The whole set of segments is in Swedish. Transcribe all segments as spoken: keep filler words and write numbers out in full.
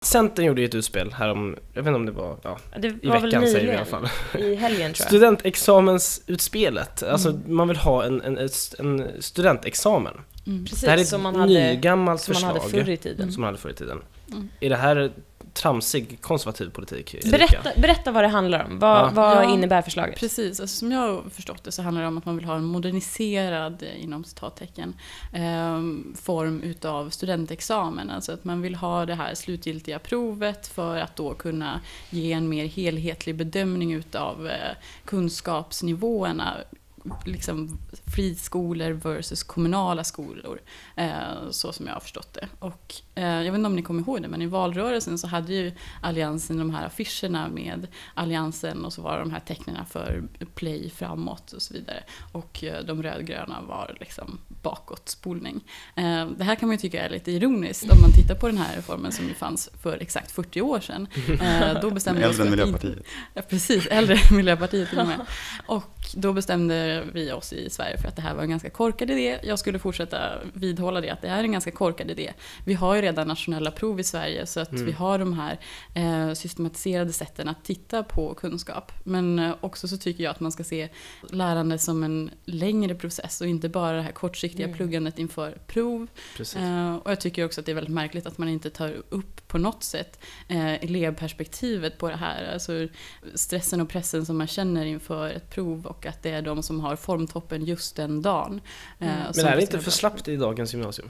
Centern gjorde ju ett utspel här om, jag vet inte om det var, ja, det i var veckan väl säger vi i alla fall. I helgen tror jag. Studentexamensutspelet, alltså Mm. man vill ha en, en, en studentexamen. Mm. Precis, det här är ett som man hade, nygammalt som förslag man hade förr i tiden. som man hade förr i tiden. Mm. Är det här tramsig konservativ politik, Erika? Berätta, berätta vad det handlar om. Vad, Ja. vad Ja, innebär förslaget? Precis, alltså, som jag har förstått det så handlar det om att man vill ha en moderniserad, inom citattecken, eh, form utav studentexamen. Alltså att man vill ha det här slutgiltiga provet för att då kunna ge en mer helhetlig bedömning utav eh, kunskapsnivåerna, liksom friskolor versus kommunala skolor, eh, så som jag har förstått det. Och eh, jag vet inte om ni kommer ihåg det, men i valrörelsen så hade ju Alliansen de här affischerna med Alliansen, och så var de här tecknena för play framåt och så vidare. Och eh, de rödgröna var liksom bakåtspolning. Eh, det här kan man ju tycka är lite ironiskt om man tittar på den här reformen som ju fanns för exakt fyrtio år sedan. Eh, då bestämde Äldre än Miljöpartiet. Ja, precis, äldre än Miljöpartiet till och med. Och då bestämde vi oss i Sverige för att det här var en ganska korkad idé. Jag skulle fortsätta vidhålla det, att det här är en ganska korkad idé. Vi har ju redan nationella prov i Sverige, så att mm. vi har de här eh, systematiserade sätten att titta på kunskap. Men eh, också så tycker jag att man ska se lärande som en längre process och inte bara det här kortsiktiga mm. pluggandet inför prov. Eh, och jag tycker också att det är väldigt märkligt att man inte tar upp på något sätt eh, elevperspektivet på det här. Alltså stressen och pressen som man känner inför ett prov, och att det är de som har formtoppen just den dagen. Mm. Men är det inte för slappt i dagens gymnasium?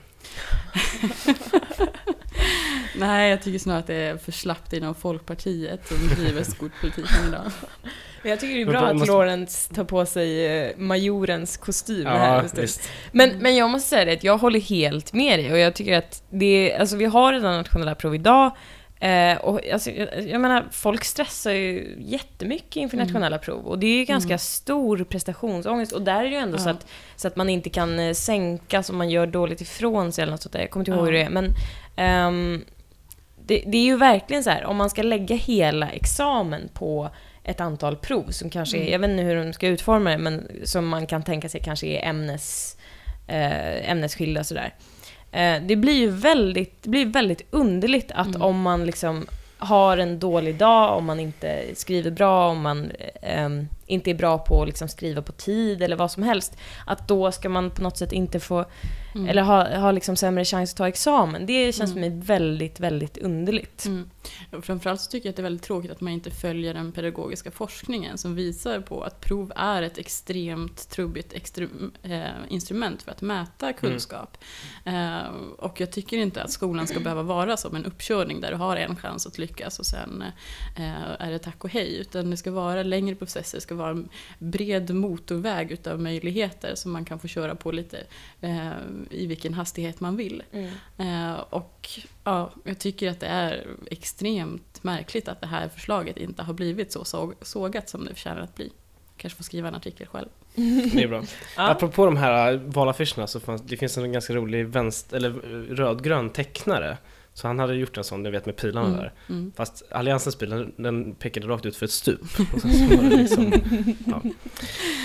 Nej, jag tycker snarare att det är för slappt inom Folkpartiet som driver skolpolitiken idag. Jag tycker det är bra att måste... Lorentz tar på sig majorens kostym ja, här. Visst. Men, men jag måste säga det att jag håller helt med dig, och jag tycker att det, alltså vi har redan nationella prov idag. Eh, och alltså, jag, jag menar, folk stressar ju jättemycket inför mm. nationella prov, och det är ju ganska mm. stor prestationsångest, och där är det ju ändå ja. så, att, så att man inte kan eh, sänkas om man gör dåligt ifrån sig eller något sånt där. Jag kommer inte ihåg ja. hur det är, men ehm, det, det är ju verkligen så här, om man ska lägga hela examen på ett antal prov som kanske mm. är, jag vet inte hur de ska utforma det, men som man kan tänka sig kanske är ämnes, eh, ämnesskilda sådär. Det blir ju väldigt, det blir väldigt underligt att mm. om man liksom har en dålig dag, om man inte skriver bra, om man um, inte är bra på att liksom skriva på tid eller vad som helst, att då ska man på något sätt inte få mm. eller ha, ha liksom sämre chans att ta examen. Det känns mm. för mig väldigt, väldigt underligt. Mm. Framförallt så tycker jag att det är väldigt tråkigt att man inte följer den pedagogiska forskningen som visar på att prov är ett extremt trubbigt extrem, eh, instrument för att mäta kunskap. Mm. Eh, och jag tycker inte att skolan ska behöva vara som en uppkörning där du har en chans att lyckas och sen eh, är det tack och hej. Utan det ska vara längre processer, det ska vara en bred motorväg utav möjligheter som man kan få köra på lite eh, i vilken hastighet man vill. Mm. Eh, och ja, jag tycker att det är extremt märkligt att det här förslaget inte har blivit så såg, sågat som det förtjänar att bli. Kanske får skriva en artikel själv. Det är bra. Ja. Apropå de här valaffischerna så fanns, det finns en ganska rolig vänster, eller rödgrön tecknare. Så han hade gjort en sån, du vet, med pilarna mm, där. Mm. Fast Alliansens pil, den, den pekade rakt ut för ett stup. Och sen så var det liksom, ja.